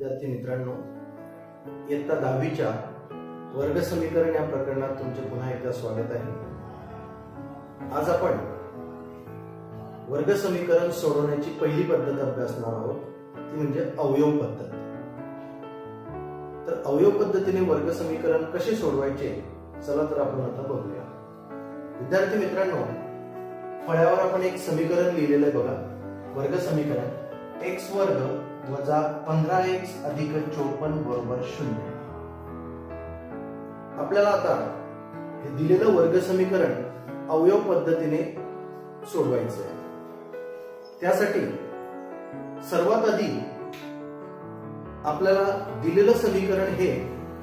विद्यार्थी मित्रांनो, इयत्ता 10वीच्या वर्ग समीकरण या प्रकरणात तुमचे पुन्हा एकदा स्वागत आहे। आज आपण वर्ग समीकरण सोडवण्याची पहिली पद्धत अभ्यासणार आहोत, ती म्हणजे अवयव पद्धत। तर अवयव पद्धतीने वर्ग समीकरण कसे सोडवायचे, चला तर आपण आता बघूया। विद्यार्थी मित्रांनो, फळ्यावर आपण एक समीकरण लिहिलेलं आहे बघा, वर्ग समीकरण x वर्ग वजा 15x अधिक 54 बरोबर 0। आपल्याला आता हे दिलेलं वर्ग समीकरण अवयव पद्धतीने सोडवायचं आहे। त्यासाठी सर्वात आधी आपल्याला दिलेलं समीकरण हे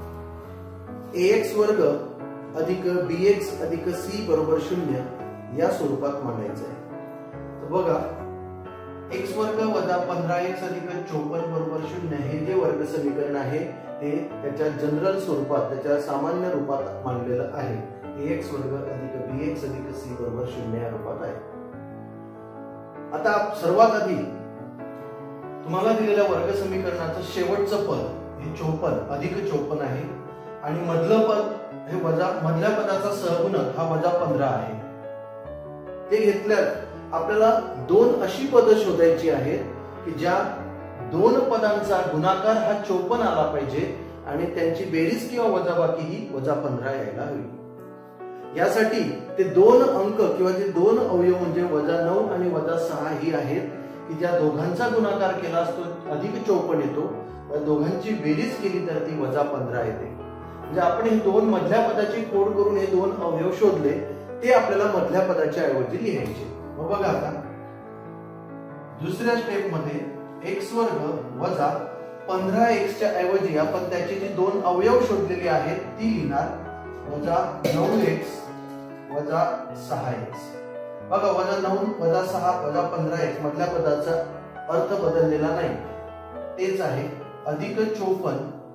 ax वर्ग अधिक bx अधिक c बरोबर 0 या स्वरूपात मांडायचं आहे। तर बघा, x वर्ग वजा 15x अधिक 54 बरोबर 0 हे जे वर्ग समीकरण आहे ते त्याच्या जनरल स्वरूपात, त्याच्या सामान्य रूपात मांडलेलं आहे। ax वर्ग अधिक bx अधिक c बरोबर 0 या रूपात आहे। आता सर्वात आधी तुम्हाला दिलेल्या वर्ग समीकरणाचं शेवटचं पद हे 54 अधिक 54 आहे आणि मधलं पद हे वजा, मधल्या पदाचा सहगुणक हा वजा 15 आहे। ते घेतल्यास आपल्याला दोन अशी पदं शोधायची आहेत की ज्या दोन पदांचा गुणाकार हा 54 आला पाहिजे आणि त्यांची बेरीज किंवा वजाबाकी ही वजा 15 यायला हवी। यासाठी ते दोन अंक किंवा ते दोन अवयव म्हणजे वजा 9 आणि वजा 6 ही आहेत की ज्या दोघांचा गुणाकार केला असतो अधिक 54 येतो, व दोघांची बेरीज केली तर ती वजा 15 येते। म्हणजे आपण हे दोन मधल्या पदाची कोड करून हे दोन अवयव शोधले, ते आपल्याला मधल्या पदाच्या ऐवजी लिहायचे। मग बघा, आता दुसऱ्या स्टेप मध्ये x वर्ग वजा 15x च्या ऐवजी आपण त्याची जी दोन अवयव शोधलेली आहेत ती लिहिणार, वजा 9x वजा 6x। बघा, वजा 9 वजा 6 वजा 15x मधल्या पदाचा अर्थ बदललेला नाही, तेच आहे, अधिक 54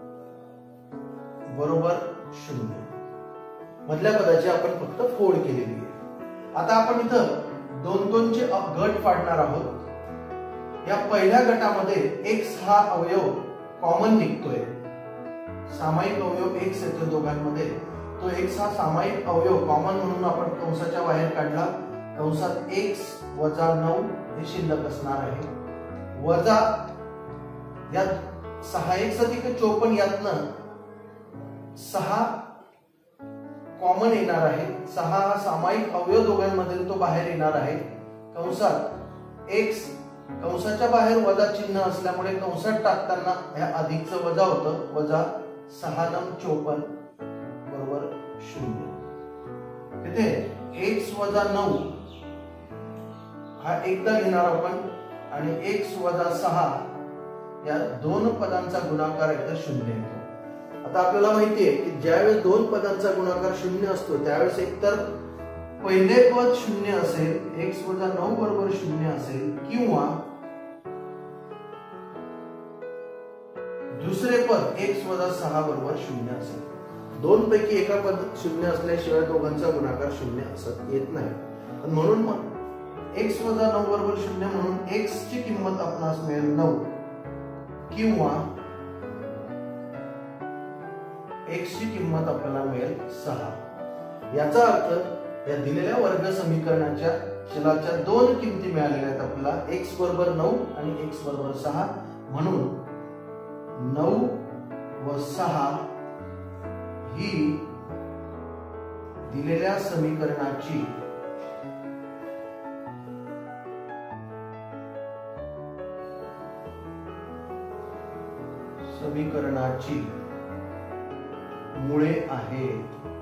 बरोबर 0। मधल्या पदाची आपण फक्त फोड केलेली आहे। आता आपण इथं दोन दोनचे गट पाडणार आहोत। या पहिल्या गटामध्ये x हा अवयव कॉमन निघतोय, सामायिक अवयव x येतो दोघांमध्ये, तो x हा सामायिक अवयव कॉमन म्हणून आपण कंसाच्या बाहेर काढला। कंसात x वजा 9 हे शिल्लक असणार आहे, वजा या 6x अधिक 54 यातनं 6 कॉमन येणार आहे, 6 हा सामायिक अवयव दोघांमधील तो बाहेर येणार आहे। कंसात x कंसाच्या बाहेर वजा चिन्ह असल्यामुळे कंसात टाकताना ह्या अधिकचं वजा होतं, वजा 6 9 54 बरोबर 0। इथे x वजा 9 हा एकदा घेणार आपण आणि x वजा 6 या दोन पदांचा गुणाकार एकदा 0 येतो। आता आपल्याला माहिती आहे की ज्यावेळेस दोन पदांचा गुणाकार 0 असतो त्यावेळेस एकतर पहिले पद 0 असेल, x वजा 9 बरोबर 0 असेल, किंवा दुसरे पद x वजा 6 बरोबर 0 असेल। दोन पैकी एका पद 0 असल्याशिवाय दोघांचा गुणाकार 0 असत येत नाही। म्हणून मग x वजा 9 बरोबर 0 म्हणून x ची किंमत आपणास मिळेल 9, किंवा x ची किंमत आपल्याला मिळेल 6। याचा अर्थ या दिलेल्या वर्ग समीकरणाच्या चलाच्या दोन किमती मिळालेल्या आहेत आपल्याला, x बरोबर 9 आणि x बरोबर 6, म्हणून 9 व 6 ही दिलेल्या समीकरणाची मुळे आहेत।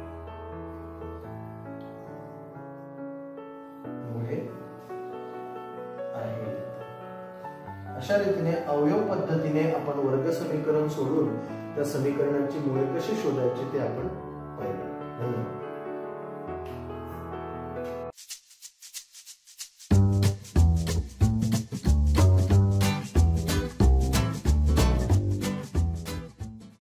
अशा रीतीने अवयव पद्धतीने आपण वर्ग समीकरण सोडून त्या समीकरणाची मुळे कशी शोधायची ते आपण पाहिलं। धन्यवाद।